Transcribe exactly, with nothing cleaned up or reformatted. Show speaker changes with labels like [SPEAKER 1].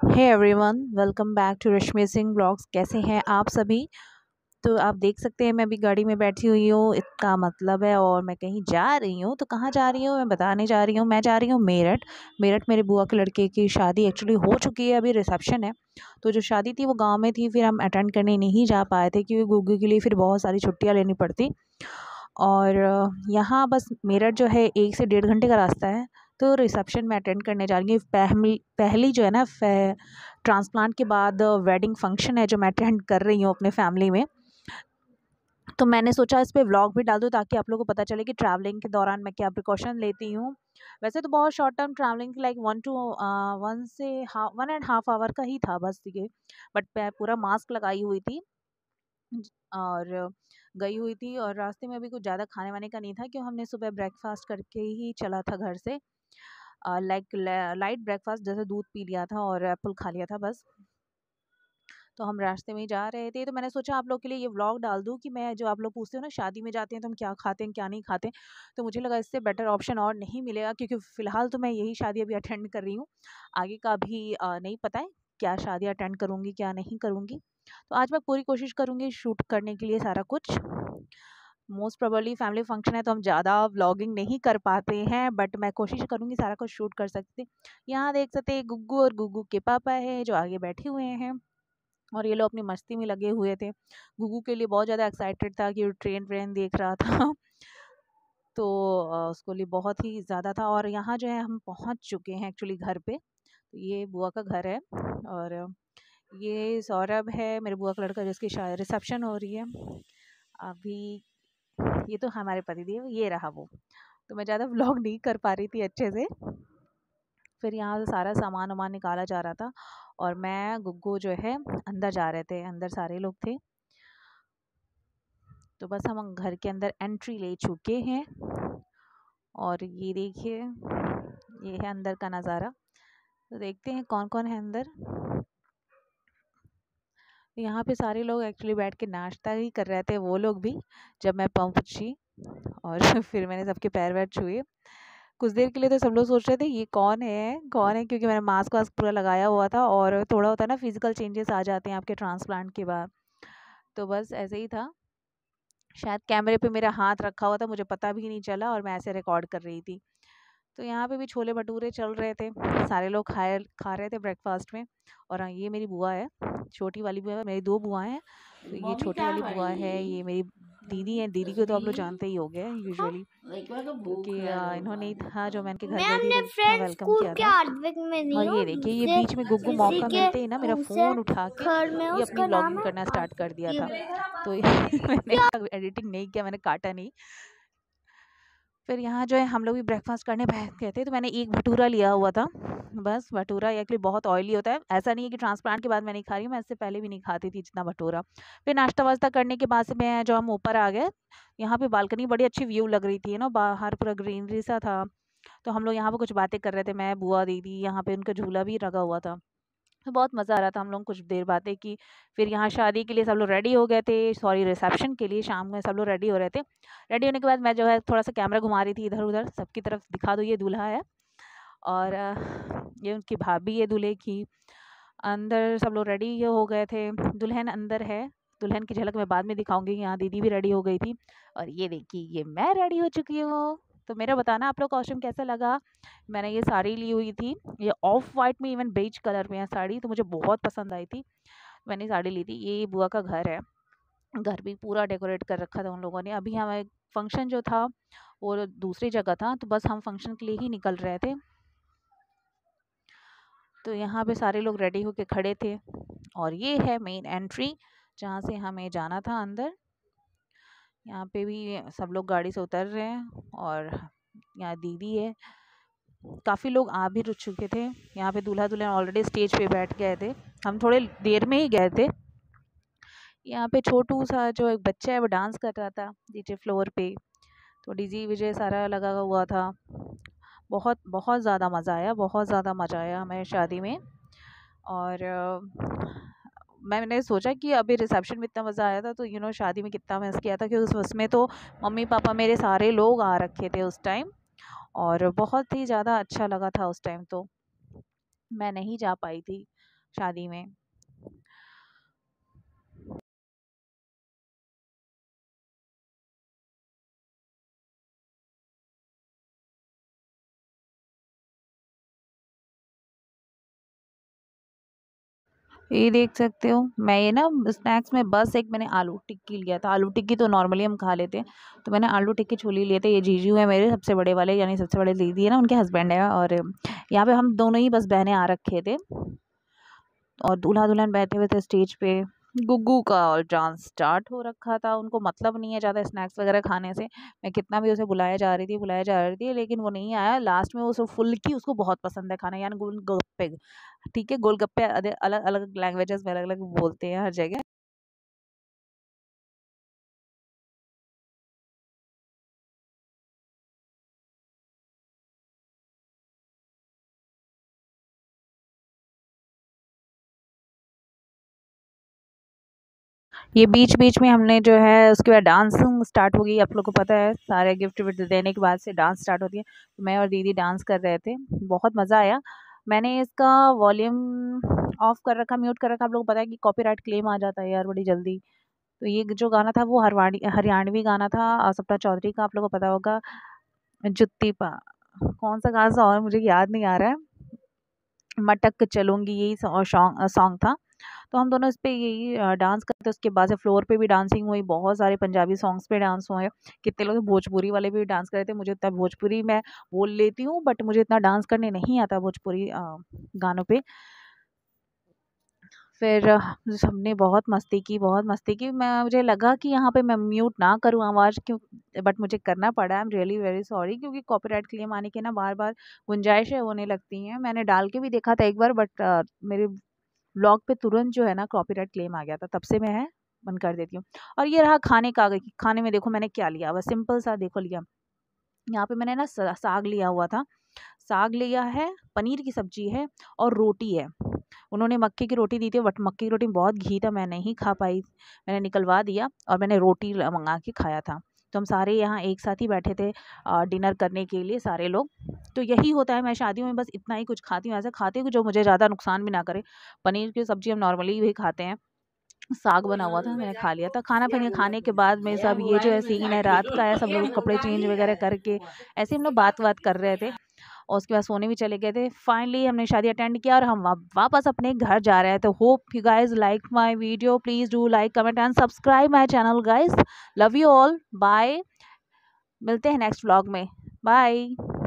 [SPEAKER 1] Hey everyone, welcome back to Rashmi Singh vlogs. कैसे हैं आप सभी। तो आप देख सकते हैं मैं अभी गाड़ी में बैठी हुई हूँ, इसका मतलब है और मैं कहीं जा रही हूँ। तो कहाँ जा रही हूँ मैं बताने जा रही हूँ। मैं जा रही हूँ मेरठ। मेरठ मेरे बुआ के लड़के की शादी एक्चुअली हो चुकी है, अभी रिसेप्शन है। तो जो शादी थी वो गाँव में थी, फिर हम अटेंड करने नहीं जा पाए थे क्योंकि गुग्गू के लिए फिर बहुत सारी छुट्टियाँ लेनी पड़ती। और यहाँ बस मेरठ जो है एक से डेढ़ घंटे का रास्ता है। तो रिसेप्शन में अटेंड करने जा रही हूँ। पहली पहली जो है ना ट्रांसप्लांट के बाद वेडिंग फंक्शन है जो मैं अटेंड कर रही हूँ अपने फैमिली में। तो मैंने सोचा इस पे व्लॉग भी डाल दूँ ताकि आप लोगों को पता चले कि ट्रैवलिंग के दौरान मैं क्या प्रिकॉशन लेती हूँ। वैसे तो बहुत short term travelling like one to one से half one and half hour का ही था बस ये। बट मैं पूरा मास्क लगाई हुई थी और गई हुई थी। और रास्ते में भी कुछ ज़्यादा खाने वाने का नहीं था क्यों हमने सुबह ब्रेकफास्ट करके ही चला था घर से। लाइक लाइट ब्रेकफास्ट जैसे दूध पी लिया था और एप्पल खा लिया था बस। तो हम रास्ते में ही जा रहे थे। तो मैंने सोचा आप लोग के लिए ये व्लॉग डाल दूँ कि मैं जो आप लोग पूछते हो ना शादी में जाते हैं तो हम क्या खाते हैं क्या नहीं खाते। तो मुझे लगा इससे बेटर ऑप्शन और नहीं मिलेगा क्योंकि फ़िलहाल तो मैं यही शादी अभी अटेंड कर रही हूँ। आगे का भी आ, नहीं पता है क्या शादी अटेंड करूँगी क्या नहीं करूँगी। तो आज मैं पूरी कोशिश करूँगी शूट करने के लिए सारा कुछ। मोस्ट प्रोबेबली फैमिली फंक्शन है तो हम ज़्यादा व्लॉगिंग नहीं कर पाते हैं, बट मैं कोशिश करूँगी सारा कुछ शूट कर सकते। यहाँ देख सकते हैं गुग्गू और गुग्गू के पापा है जो आगे बैठे हुए हैं और ये लोग अपनी मस्ती में लगे हुए थे। गुग्गू के लिए बहुत ज़्यादा एक्साइटेड था कि वो ट्रेन व्रेन देख रहा था तो अ, उसको लिए बहुत ही ज़्यादा था। और यहाँ जो है हम पहुँच चुके हैं एक्चुअली घर पे। तो ये बुआ का घर है और ये सौरभ है मेरे बुआ का लड़का जिसकी शायद रिसेप्शन हो रही है अभी। ये तो हमारे पतिदेव, ये रहा वो। तो मैं ज़्यादा व्लॉग नहीं कर पा रही थी अच्छे से। फिर यहाँ से सारा सामान वामान निकाला जा रहा था और मैं गुग्गू जो है अंदर जा रहे थे, अंदर सारे लोग थे। तो बस हम घर के अंदर एंट्री ले चुके हैं और ये देखिए ये है अंदर का नज़ारा। तो देखते हैं कौन कौन है अंदर। यहाँ पे सारे लोग एक्चुअली बैठ के नाश्ता ही कर रहे थे, वो लोग भी जब मैं पहुँची। और फिर मैंने सबके पैर वैर छुए। कुछ देर के लिए तो सब लोग सोच रहे थे ये कौन है कौन है क्योंकि मैंने मास्क वास्क पूरा लगाया हुआ था और थोड़ा होता है ना फिजिकल चेंजेस आ जाते हैं आपके ट्रांसप्लांट के बाद। तो बस ऐसे ही था। शायद कैमरे पे मेरा हाथ रखा हुआ था, मुझे पता भी नहीं चला और मैं ऐसे रिकॉर्ड कर रही थी। तो यहाँ पे भी छोले भटूरे चल रहे थे, सारे लोग खाए खा रहे थे ब्रेकफास्ट में। और हाँ ये मेरी बुआ है, छोटी वाली बुआ। मेरी दो बुआ हैं। तो ये
[SPEAKER 2] मम्मी
[SPEAKER 1] छोटी
[SPEAKER 2] कहाँ
[SPEAKER 1] वाली बुआ है,
[SPEAKER 2] गई?
[SPEAKER 1] ये मेरी दीदी है। दीदी को तो आप लोग जानते ही होंगे यूजुअली
[SPEAKER 2] लड़का को
[SPEAKER 1] क्योंकि
[SPEAKER 2] भूख लग
[SPEAKER 1] आ,
[SPEAKER 2] रही
[SPEAKER 1] इन्होंने ही था जो मैं इनके घर
[SPEAKER 3] मैं
[SPEAKER 1] गई थी
[SPEAKER 3] अपने
[SPEAKER 1] तो
[SPEAKER 3] फ्रेंड
[SPEAKER 1] वेलकम
[SPEAKER 3] स्कूल
[SPEAKER 1] किया
[SPEAKER 3] के
[SPEAKER 1] था।
[SPEAKER 3] आर्टविक में नहीं
[SPEAKER 1] और
[SPEAKER 3] हूँ।
[SPEAKER 1] ये देखिए ये
[SPEAKER 3] जिससे
[SPEAKER 1] बीच में गुग्गू
[SPEAKER 3] इसी
[SPEAKER 1] मौका
[SPEAKER 3] के
[SPEAKER 1] मिलते ही ना मेरा
[SPEAKER 3] उनसे
[SPEAKER 1] फ़ोन उठा के
[SPEAKER 3] घर में
[SPEAKER 1] ये अपनी
[SPEAKER 3] उसका नाम
[SPEAKER 1] व्लॉगिंग
[SPEAKER 3] है
[SPEAKER 1] करना स्टार्ट कर दिया था।
[SPEAKER 3] आर्टिक।
[SPEAKER 1] तो मैंने एडिटिंग नहीं किया, मैंने काटा नहीं। फिर यहाँ जो है हम लोग भी ब्रेकफास्ट करने बैठ गए थे। तो मैंने एक भटूरा लिया हुआ था बस। भटूरा एक्चुअली बहुत ऑयली होता है, ऐसा नहीं है कि ट्रांसप्लांट के बाद मैं नहीं खा रही हूँ, मैं इससे पहले भी नहीं खाती थी जितना भटूरा। फिर नाश्ता वास्ता करने के बाद से मैं जो हम ऊपर आ गए। यहाँ पे बालकनी बड़ी अच्छी व्यू लग रही थी ना, बाहर पूरा ग्रीनरी सा था। तो हम लोग यहाँ पे कुछ बातें कर रहे थे, मैं बुआ दीदी, यहाँ पे उनका झूला भी लगा हुआ था। तो बहुत मज़ा आ रहा था, हम लोग कुछ देर बातें की। फिर यहाँ शादी के लिए सब लोग रेडी हो गए थे, सॉरी रिसेप्शन के लिए शाम में सब लोग रेडी हो रहे थे। रेडी होने के बाद मैं जो है थोड़ा सा कैमरा घुमा रही थी इधर उधर, सबकी तरफ दिखा दो ये दूल्हा है और अ, ये उनकी भाभी है दूल्हे की। अंदर सब लोग रेडी हो गए थे, दुल्हन अंदर है। दुल्हन की झलक मैं बाद में दिखाऊंगी। यहाँ दीदी भी रेडी हो गई थी और ये देखिए ये मैं रेडी हो चुकी हूँ। तो मेरा बताना आप लोग कॉस्ट्यूम कैसा लगा। मैंने ये साड़ी ली हुई थी, ये ऑफ वाइट में इवन बेज कलर में है साड़ी, तो मुझे बहुत पसंद आई थी, मैंने साड़ी ली थी। ये बुआ का घर है, घर भी पूरा डेकोरेट कर रखा था उन लोगों ने। अभी हमारे फंक्शन जो था वो दूसरी जगह था, तो बस हम फंक्शन के लिए ही निकल रहे थे। तो यहाँ पे सारे लोग रेडी होके खड़े थे और ये है मेन एंट्री जहाँ से हमें जाना था अंदर। यहाँ पे भी सब लोग गाड़ी से उतर रहे हैं और यहाँ दीदी है। काफ़ी लोग आ भी रुक चुके थे। यहाँ पे दूल्हा दुल्हन ऑलरेडी स्टेज पे बैठ गए थे, हम थोड़े देर में ही गए थे। यहाँ पे छोटू सा जो एक बच्चा है वो डांस कर रहा था नीचे फ्लोर पे। तो डीजे विजे सारा लगा हुआ था। बहुत बहुत ज़्यादा मज़ा आया, बहुत ज़्यादा मज़ा आया हमें शादी में। और अ, मैंने सोचा कि अभी रिसेप्शन में इतना मज़ा आया था तो यू नो शादी में कितना मिस किया था, क्योंकि उस उसमें तो मम्मी पापा मेरे सारे लोग आ रखे थे उस टाइम और बहुत ही ज़्यादा अच्छा लगा था उस टाइम। तो मैं नहीं जा पाई थी शादी में। ये देख सकते हो, मैं ये ना स्नैक्स में बस एक मैंने आलू टिक्की लिया था। आलू टिक्की तो नॉर्मली हम खा लेते हैं, तो मैंने आलू टिक्की छोले लिए थे। ये जीजू है मेरे सबसे बड़े वाले, यानी सबसे बड़े दीदी है ना, उनके हस्बैंड है। और यहाँ पे हम दोनों ही बस बहनें आ रखे थे, और दूल्हा दुल्हन बैठे हुए थे स्टेज पे। गुग्गू का और डांस स्टार्ट हो रखा था। उनको मतलब नहीं है ज़्यादा स्नैक्स वगैरह खाने से। मैं कितना भी उसे बुलाया जा रही थी बुलाया जा रही थी, लेकिन वो नहीं आया। लास्ट में वो सब फुल्की उसको बहुत पसंद है खाना, यानी गोलगप्पे। ठीक है, गोलगप्पे अलग अलग लैंग्वेजेस में अलग अलग बोलते हैं हर जगह। ये बीच बीच में हमने जो है उसके बाद डांसिंग स्टार्ट हो गई। आप लोग को पता है सारे गिफ्ट विफ्ट देने के बाद से डांस स्टार्ट होती है। तो मैं और दीदी डांस कर रहे थे, बहुत मज़ा आया। मैंने इसका वॉल्यूम ऑफ कर रखा, म्यूट कर रखा। आप लोग को पता है कि कॉपीराइट क्लेम आ जाता है यार बड़ी जल्दी। तो ये जो गाना था वो हरवाणी हरियाणवी गाना था, अ, सप्ता चौधरी का। आप लोग को पता होगा, जुत्ती पा कौन सा गाना था और मुझे याद नहीं आ रहा है। मटक चलूंगी, यही सॉन्ग सॉन्ग था। तो हम दोनों इस पे यही अ, डांस करते। उसके बाद से फ्लोर पे भी डांसिंग हुई, बहुत सारे पंजाबी सॉन्ग्स पे डांस हुए। कितने लोग भोजपुरी वाले भी डांस कर रहे थे। मुझे इतना भोजपुरी मैं बोल लेती हूँ, बट मुझे इतना डांस करने नहीं आता भोजपुरी अ, गानों पे। फिर अ, सबने बहुत मस्ती की, बहुत मस्ती की। मैं मुझे लगा कि यहाँ पे मैं म्यूट ना करूँ आवाज़, क्यों, बट मुझे करना पड़ा। I am really very sorry, क्योंकि कॉपीराइट क्लेम आने के ना बार बार गुंजाइशें होने लगती हैं। मैंने डाल के भी देखा था एक बार, बट मेरे व्लॉग पे तुरंत जो है ना कॉपीराइट क्लेम आ गया था। तब से मैं है बंद कर देती हूँ। और ये रहा खाने का। खाने में देखो मैंने क्या लिया, बस सिंपल सा देखो लिया। यहाँ पे मैंने ना सा- साग लिया हुआ था। साग लिया है, पनीर की सब्जी है, और रोटी है। उन्होंने मक्के की रोटी दी थी, बट मक्के की रोटी में बहुत घी था, मैं नहीं खा पाई। मैंने निकलवा दिया और मैंने रोटी ल- मंगा के खाया था। तो हम सारे यहाँ एक साथ ही बैठे थे डिनर करने के लिए, सारे लोग। तो यही होता है, मैं शादियों में बस इतना ही कुछ खाती हूँ, ऐसा खाती हूँ कि जो मुझे ज़्यादा नुकसान भी ना करे। पनीर की सब्जी हम नॉर्मली भी खाते हैं। साग बना हुआ था, मैंने खा लिया था। खाना फिर खाने के बाद में सब ये जो है सीन है रात का है, सब लोग कपड़े चेंज वगैरह करके ऐसे हम लोग बात बात कर रहे थे। और उसके बाद सोने भी चले गए थे। फाइनली हमने शादी अटेंड किया और हम वा, वापस अपने घर जा रहे हैं। तो hope you guys like my video, please do like comment and subscribe my channel guys. Love you all, bye. मिलते हैं नेक्स्ट व्लॉग में, बाय।